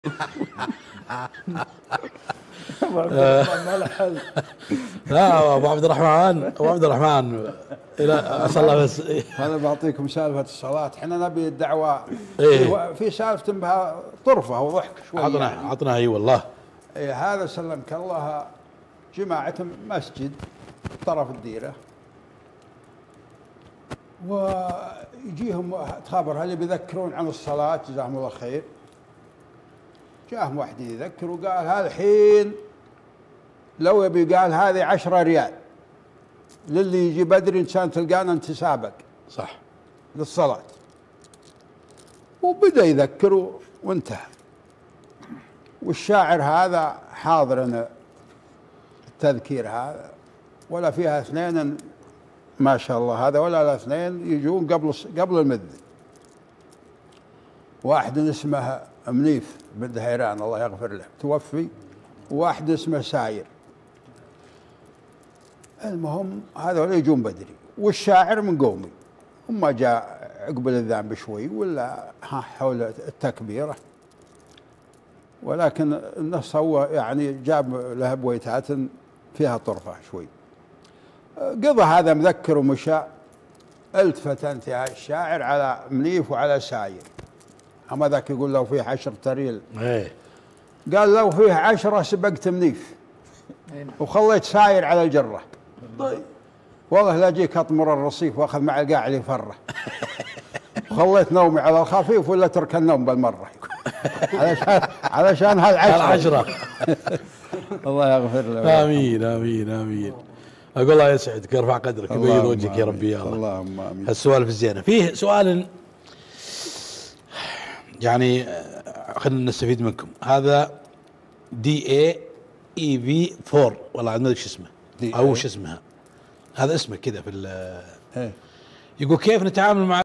ما له حل. لا ابو عبد الرحمن، ابو عبد الرحمن الى اسال الله بس. هذا بعطيكم سالفه الصلاه، احنا نبي الدعوه في سالفه بها طرفه وضحك شوي. عطنا اي والله. هذا سلمك الله جماعه مسجد طرف الديره، ويجيهم تخابر هل بيذكرون عن الصلاه جزاهم الله خير. جاهم واحد يذكر وقال هذا الحين لو يبي قال هذه 10 ريال للي يجي بدري ان كان تلقانا نتسابق صح للصلاة. وبدأ يذكر وانتهى. والشاعر هذا حاضرنا التذكير هذا، ولا فيها اثنين ما شاء الله هذا ولا الاثنين يجون قبل المذن. واحد اسمه منيف بن دهيران الله يغفر له توفي، وواحد اسمه ساير. المهم هذول يجون بدري، والشاعر من قومي، وما جاء عقب الأذان بشوي ولا حول التكبيرة، ولكن النص هو يعني جاب له بويتات فيها طرفة شوي. قضى هذا مذكر ومشى. التفت انت يا الشاعر على منيف وعلى ساير. أما ذاك يقول لو فيه 10 ريال، قال لو فيه 10 سبقت منيف وخليت ساير على الجرة. والله لا جيك اطمر الرصيف واخذ مع القاعد يفره. وخليت نومي على الخفيف ولا ترك النوم بالمره. علشان هالعشرة. الله يغفر له. امين امين امين. اقول الله يسعدك يرفع قدرك يبيض وجهك يا ربي يا الله. اللهم امين. السؤال في الزينه فيه سؤال يعني خلينا نستفيد منكم. هذا DAEV4 والله ما ادري شو اسمه او شو اسمها، هذا اسمه كذا في يقول كيف نتعامل مع